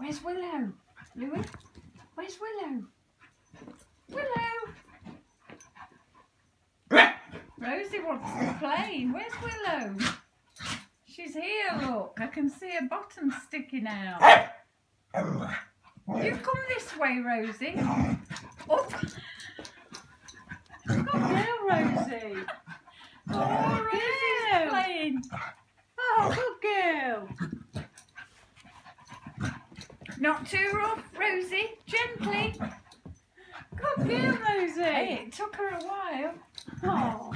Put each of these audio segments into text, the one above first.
Where's Willow? Louis? Where's Willow? Willow! Rosie wants to play. Where's Willow? She's here, look. I can see her bottom sticking out. You come this way, Rosie. Oh. Good girl, Rosie. Oh, Rosie's playing. Oh, good girl. Not too rough, Rosie. Gently. Good girl, Rosie. Hey, it took her a while. Oh.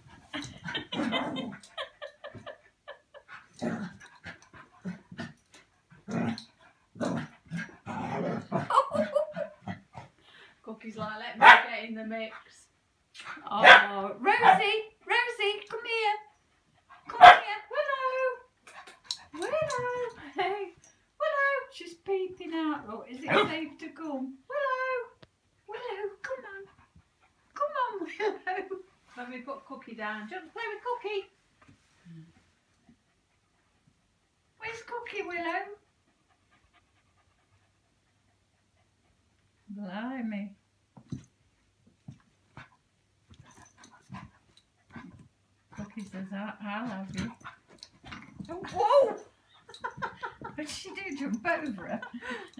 Cookie's like, let me get in the mix. Oh, Rosie, Rosie, come here. Come here. Willow. Willow. Hey. Willow. She's peeping out. Look, is it safe to come? Willow. Willow, come on. Come on, Willow. Let me put Cookie down. Do you want to play with Cookie? Where's Cookie, Willow? Blimey. Cookie says, I'll have you. Oh, whoa! What did she do? Jump over her?